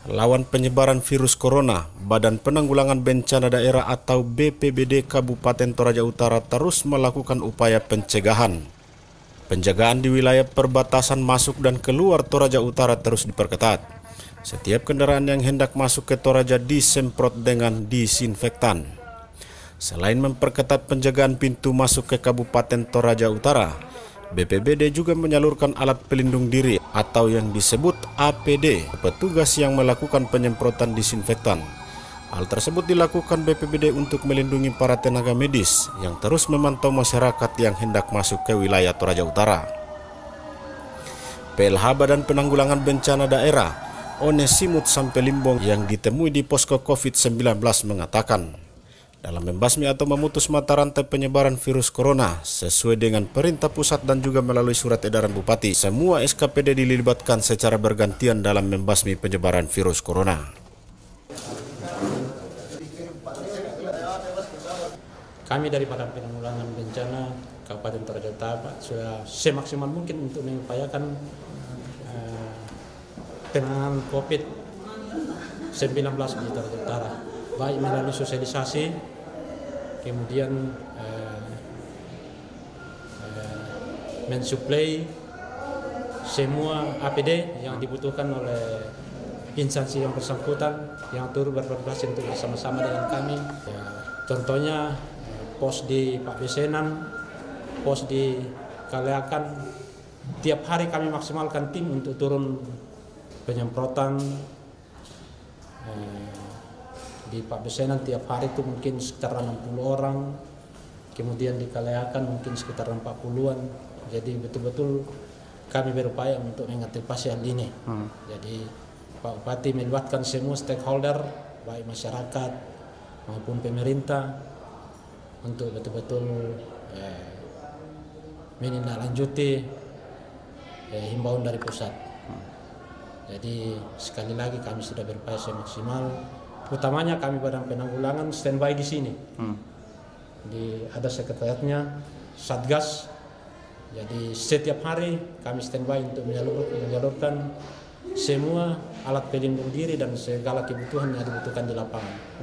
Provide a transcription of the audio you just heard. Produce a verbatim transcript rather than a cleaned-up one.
Lawan penyebaran virus corona, Badan Penanggulangan Bencana Daerah atau B P B D Kabupaten Toraja Utara terus melakukan upaya pencegahan. Penjagaan di wilayah perbatasan masuk dan keluar Toraja Utara terus diperketat. Setiap kendaraan yang hendak masuk ke Toraja disemprot dengan disinfektan. Selain memperketat penjagaan pintu masuk ke Kabupaten Toraja Utara, B P B D juga menyalurkan alat pelindung diri atau yang disebut A P D ke petugas yang melakukan penyemprotan disinfektan. Hal tersebut dilakukan B P B D untuk melindungi para tenaga medis yang terus memantau masyarakat yang hendak masuk ke wilayah Toraja Utara. P L H Badan Penanggulangan Bencana Daerah Onesimut Sampelimbong yang ditemui di posko COVID sembilan belas mengatakan, dalam membasmi atau memutus mata rantai penyebaran virus corona sesuai dengan perintah pusat dan juga melalui surat edaran Bupati, semua S K P D dilibatkan secara bergantian dalam membasmi penyebaran virus corona. Kami dari Badan Penanggulangan Bencana Kabupaten Toraja Utara sudah semaksimal mungkin untuk mengupayakan uh, penanganan COVID sembilan belas di Toraja Utara, baik melalui sosialisasi, kemudian uh, uh, mensuplai semua A P D yang dibutuhkan oleh instansi yang bersangkutan yang turut berkoordinasi untuk bersama-sama dengan kami. Ya, contohnya uh, pos di Pak Besenan, pos di Kaleakan, tiap hari kami maksimalkan tim untuk turun penyemprotan. Uh, Di Pak Besenan tiap hari itu mungkin sekitar enam puluh orang, kemudian di Kaleakan mungkin sekitar empat puluhan. Jadi betul-betul kami berupaya untuk mengantisipasi hal ini. Hmm. Jadi Pak Bupati melibatkan semua stakeholder, baik masyarakat maupun pemerintah, untuk betul-betul eh, menindaklanjuti eh, himbauan dari pusat. Hmm. Jadi sekali lagi kami sudah berupaya semaksimal. Utamanya kami Badan Penanggulangan standby di sini. Hmm. Di ada sekretariatnya Satgas. Jadi setiap hari kami standby untuk menyalur, menyalurkan semua alat pelindung diri dan segala kebutuhan yang dibutuhkan di lapangan.